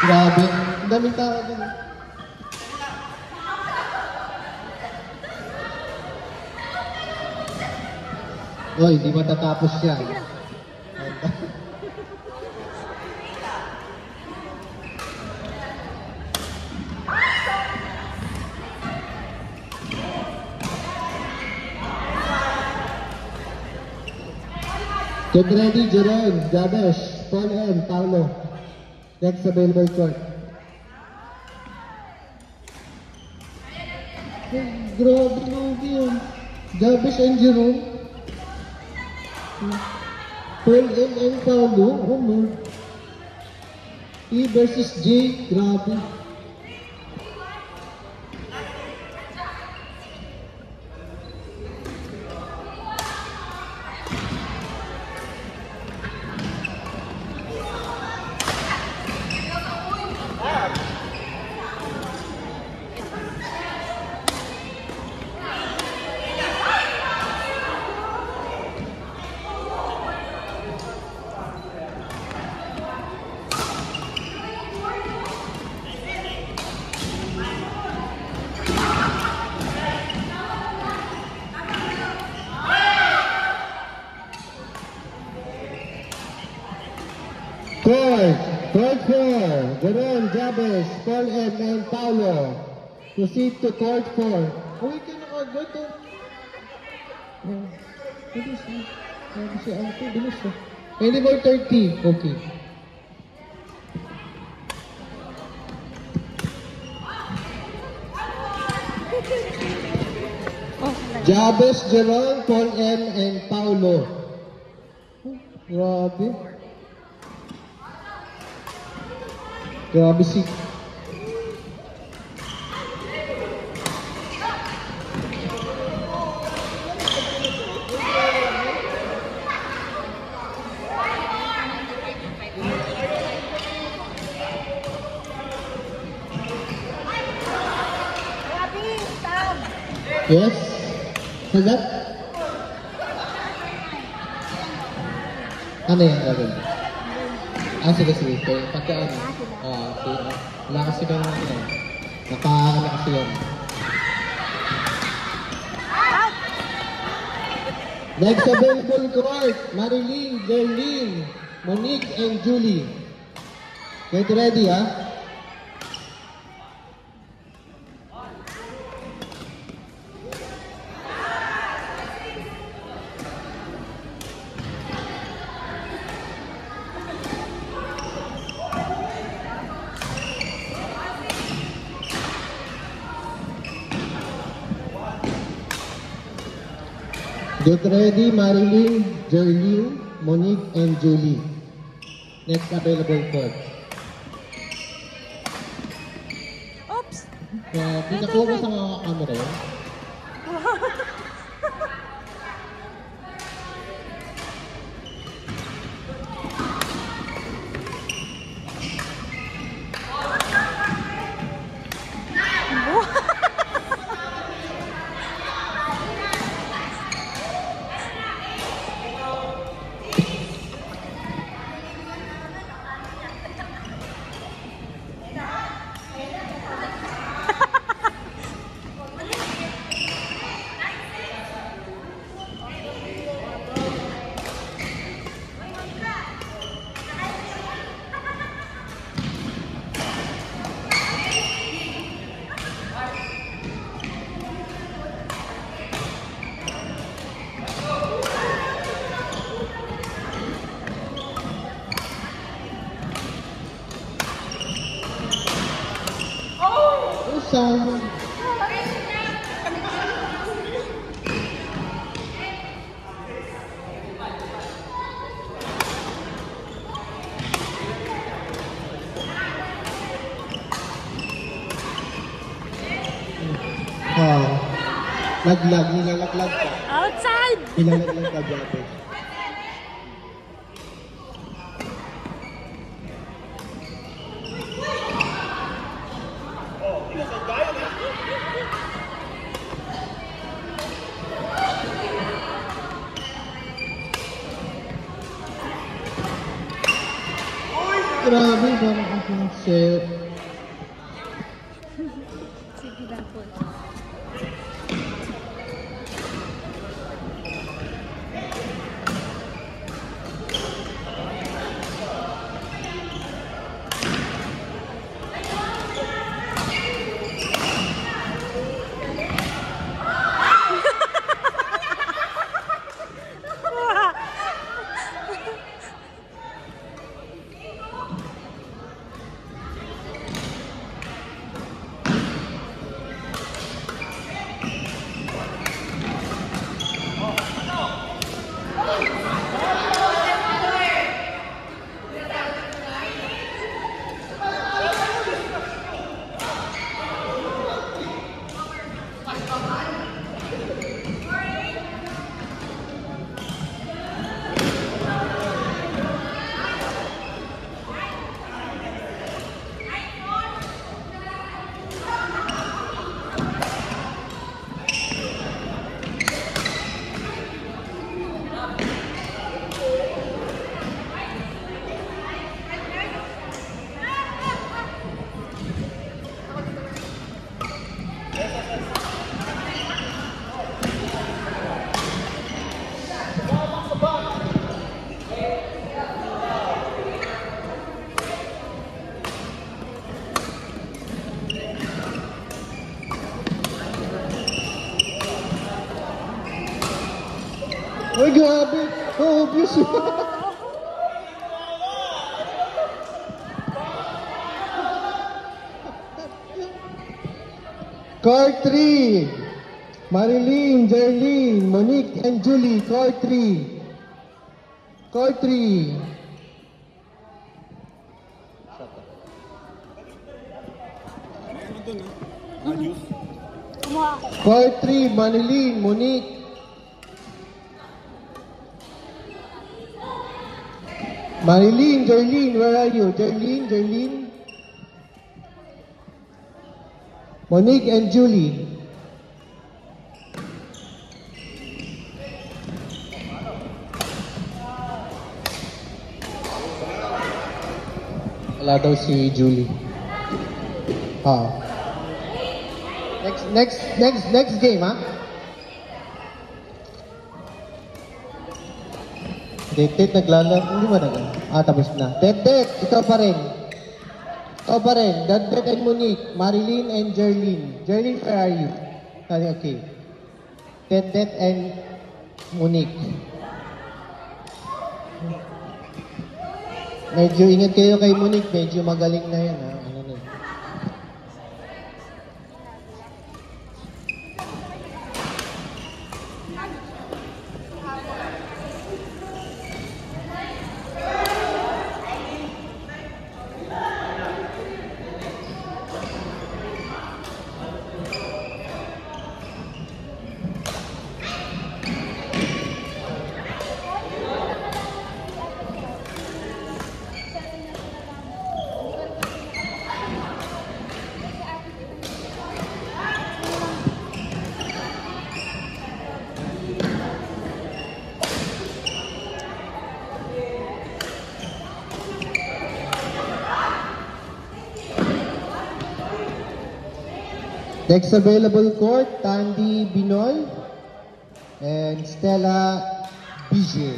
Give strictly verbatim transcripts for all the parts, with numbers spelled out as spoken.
Grabe. Ang daming tao din. Oy, di matatapos yan. Get ready, Jerome, Jabesh, Paul M, Paulo. Next available court. Grabe naman yun. Jabesh and Jerome. Paul M and Paulo. Oh Lord. E versus J. Grabe. Court, court four, Jerome, Jabesh, Paul M, and Paulo. Proceed to court four. Oh, ikaw naka-agad to. Oh, bilis na. Sabi siya, ano to, bilis na. twenty more thirty, okay. Jabesh, Jerome, Paul M, and Paulo. Oh, grabe. Grabe si... Yes? Sagat? Ano yan gagawin? Ah, sige, sige. Pagka ano? Ah, sige. Wala kasi kang ano. Naka-ano kasi yan. Next available court, Marilyn, Gerlyn, Monique, and Julie. Get ready, ha? Get ready, Marilyn, Gerlyn, Monique, and Julie. Next available court. Oops! Uh, Pinakuha mo sa mga camera yun? Sama. Oh, laglag, nilalaglag ka. Outside! Nilalaglag ka, Jabe. Grabe, parang akong set. Sige lang po. Uy, grabe. Oh, obvious. Court three. Marilyn, Jerlyn, Monique, and Julie. Court three. Court three. Kumuha ako. Court three, Marilyn, Monique. Marilyn, Jerlyn, where are you? Jerlyn, Jerlyn. Monique and Julie. Wala daw si Julie. Ah. Next, next, next, next game, ha? Tet-tet, naglalaro. Hindi mo nag Ah, tapos na. Tet-tet, ikaw pa rin. Ikaw pa rin. Tet-tet and Monique. Marilyn and Jerlyn. Jerlyn, where are you? Ah, okay. Tet-tet and Monique. Medyo ingat kayo kay Monique. Medyo magaling na yan, ha? Ano na. Next available court, Tandy Binoy and Stella Bijay.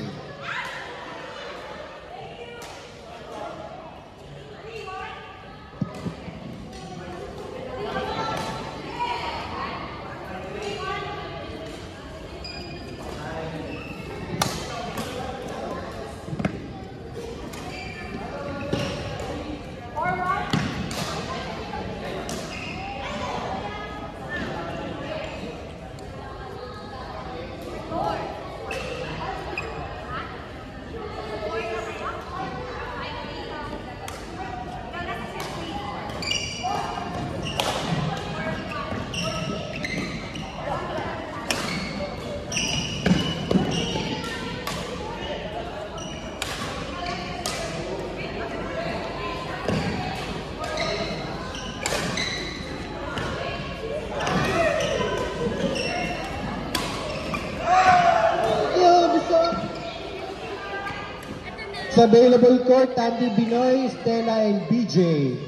Sa available court, Tandy Binoy, Stella, and B J.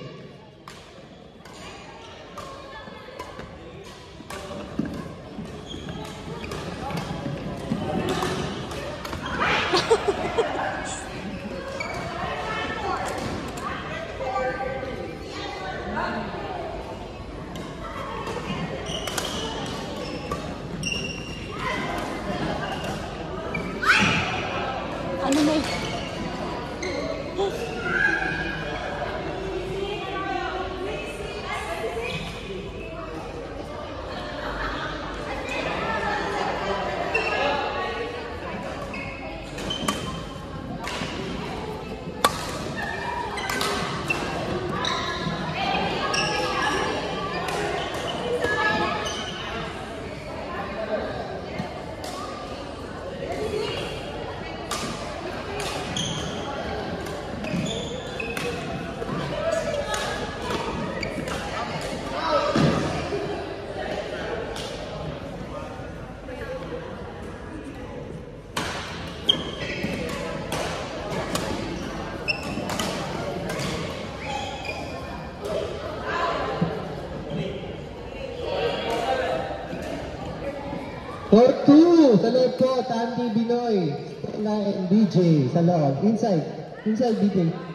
Ano na yun? Court two, sa loob po, Tandy Binoy, Stella, and B J sa loob. Inside, inside B J.